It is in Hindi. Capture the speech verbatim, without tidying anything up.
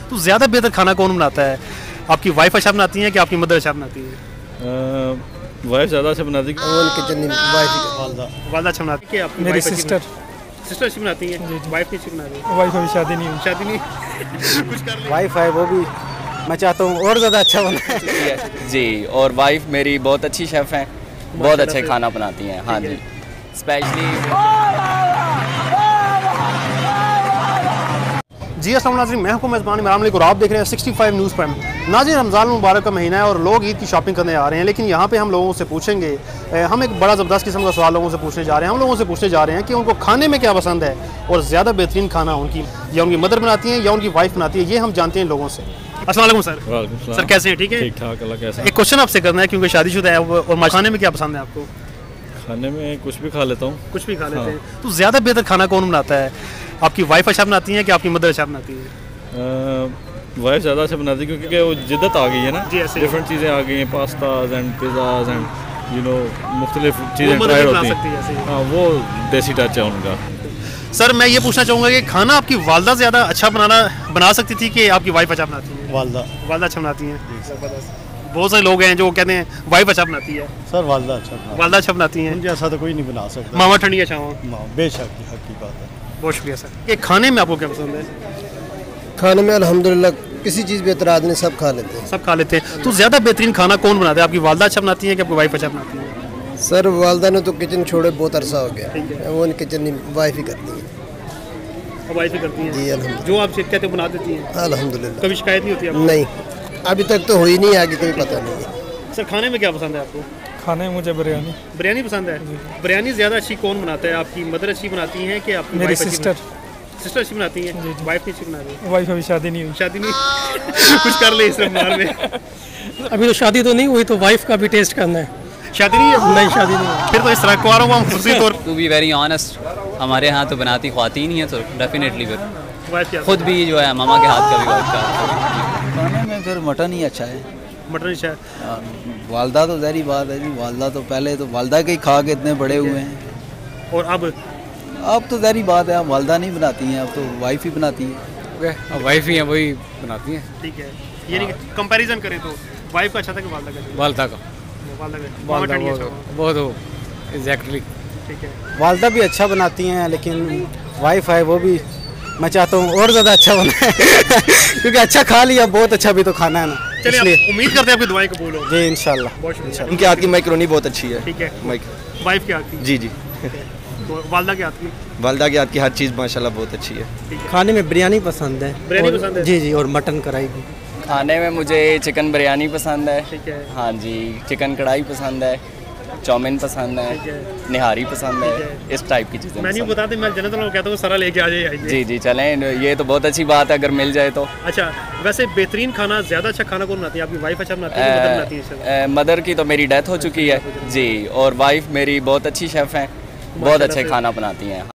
तो ज़्यादा बेहतर खाना कौन बनाता है? आपकी वाइफ अच्छा बनाती है कि आपकी मदर अच्छा बनाती है? वाइफ ज़्यादा अच्छा बनाती है। वालदा अच्छा बनाती है कि आपकी मेरी सिस्टर सिस्टर अच्छी बनाती है? वाइफ नहीं अच्छी बनाती है? वाइफ अभी शादी नहीं हुई। शादी नहीं कुछ कर ले। वाइफ है वो भी मैं चाहता हूँ और ज़्यादा अच्छा बनाए। जी, और वाइफ मेरी बहुत अच्छी शेफ़ हैं, बहुत अच्छे खाना बनाती हैं। हाँ जी, स्पेशली जी अस्सलाम नाज़रीन, मैं हूं मेज़बान इमरान मलिक और आप देख रहे हैं सिक्सटी फाइव न्यूज़ प्राइम। नाज़रीन, रमज़ान मुबारक का महीना है और लोग ईद की शॉपिंग करने आ रहे हैं, लेकिन यहाँ पे हम लोगों से पूछेंगे, हम एक बड़ा ज़बरदस्त किस्म का सवाल लोगों से पूछने जा रहे हैं। हम लोगों से पूछने जा रहे हैं कि उनको खाने में क्या पसंद है और ज़्यादा बेहतरीन खाना उनकी या उनकी मदर बनाती हैं या उनकी वाइफ बनाती है, ये हम जानते हैं लोगों से। अस्सलाम वालेकुम सर। सर कैसे हैं? ठीक है, ठीक ठाक, अल्लाह कैसा। एक क्वेश्चन आपसे करना है क्योंकि शादीशुदा है और खाने में क्या पसंद है आपको? खाने में कुछ भी खा लेता हूँ। कुछ भी खा लेते हैं। तो ज़्यादा बेहतर खाना कौन बनाता है? आपकी वाइफ अच्छा बनाती है कि आपकी मदर अच्छा बनाती है? वाइफ ज़्यादा अच्छा बनाती है क्योंकि वो जिद्दत आ गई है ना, डिफरेंट चीज़ें आ गई हैं, pastas and pizzas and you know मुख्तलिफ चीज़ें ट्राई होती हैं। हाँ, वो देसी टच है उनका। सर मैं ये पूछना चाहूँगा कि खाना आपकी वालदा ज़्यादा अच्छा बनाना बना सकती थी कि आपकी वाइफ अच्छा बनाती है? वालदा वालदा अच्छा बनाती हैं। बहुत सारे लोग हैं जो कहते हैं वाइफ अच्छा बनाती है। सर वालदा अच्छा वालदा अच्छा बनाती हैं। मुझे ऐसा तो कोई नहीं बना सकता। मामा ठंडी अच्छा हो। बेशक हक की बात है। बहुत शुक्रिया सर। ये खाने में आपको क्या पसंद है? खाने में अल्हम्दुलिल्लाह किसी चीज़ पे एतराज़ नहीं, सब खा लेते हैं। सब खा लेते हैं। तो ज़्यादा बेहतरीन खाना कौन बनाता है? आपकी वालदा अच्छा बनाती है कि आपकी वाइफ अच्छा बनाती है? सर वालदा ने तो किचन छोड़े बहुत अरसा हो गया, वो किचन वाइफ ही करती है। वाइफ ही करती है जी अल्हम्दुलिल्लाह। जो आप कहते बना देती हैं? अल्हम्दुलिल्लाह। कभी शिकायत नहीं होती आपको? नहीं, अभी तक तो हुई नहीं, आगे कोई पता नहीं है। सर खाने में क्या पसंद है आपको? खाने में मुझे बिरयानी बिरयानी पसंद है। बिरयानी ज़्यादा अच्छी कौन बनाता है? आपकी मदर अच्छी बनाती हैं कि आपकी मेरी वाइफ? सिस्टर सिस्टर अच्छी बनाती हैं। वाइफ नहीं अच्छी बनाती है? वाइफ अभी शादी नहीं हुई। शादी नहीं कुछ कर ले इस रमज़ान में। अभी तो शादी तो नहीं हुई, तो वाइफ का भी टेस्ट करना है। शादी नहीं है? नहीं, शादी नहीं हुई। फिर तो इस तरह कुआरों को हम खुशी तौर टू बी वेरी ऑनेस्ट, हमारे यहाँ तो बनाती ख्वातीन ही है, तो डेफिनेटली फिर वाइफ क्या? खुद भी जो है मामा के हाथ का भी वाइफ का। खाने में फिर मटन ही अच्छा है। मटन अच्छा है। वालदा तो ज़ाहिर बात है जी, वालदा तो पहले तो वालदा के ही खा के इतने बड़े हुए हैं। और अब अब तो ज़ाहिर बात है, अब वालदा नहीं बनाती हैं, अब तो वाइफ ही बनाती है। अब वाइफ ही है, वही बनाती हैं। ठीक है, यानी कि कंपैरिजन करें तो वाइफ का अच्छा था कि वालदा का? वालदा का। वालदा का वालदा बहुत हो एग्जैक्टली। ठीक है, वालदा भी अच्छा बनाती हैं, लेकिन वाइफ है वो भी मैं चाहता हूँ और ज़्यादा अच्छा बनाए क्योंकि अच्छा खा लिया, बहुत अच्छा भी तो खाना है ना। चलिए उम्मीद करते हैं आपकी दुआएं कबूल हो। जी इंशाल्लाह। बहुत शुक्रिया। उनके हाथ की मैकरोनी बहुत अच्छी है। ठीक है, माइक वाइफ के हाथ की? जी जी। तो वालदा के हाथ की? वालदा के हाथ की हर चीज़ माशाल्लाह बहुत अच्छी है। खाने में बिरयानी पसंद है। बिरयानी पसंद है? जी जी, और मटन कढ़ाई भी। खाने में मुझे चिकन बिरयानी पसंद है। ठीक है। हाँ जी, चिकन कढ़ाई पसंद है, चाउमीन पसंद है, निहारी पसंद है, इस टाइप की चीज़ें। मेन्यू बता दें, मैं जन्नत वालों को कहता हूँ सारा लेके आ जाइए। जी जी चलें, ये तो बहुत अच्छी बात है अगर मिल जाए तो। अच्छा, वैसे बेहतरीन खाना, ज़्यादा अच्छा खाना कौन बनाती है? आपकी वाइफ अच्छा बनाती है, मदर बनाती है? मदर की तो मेरी डेथ हो चुकी है जी, और वाइफ मेरी बहुत अच्छी शेफ़ हैं, बहुत अच्छे खाना बनाती हैं।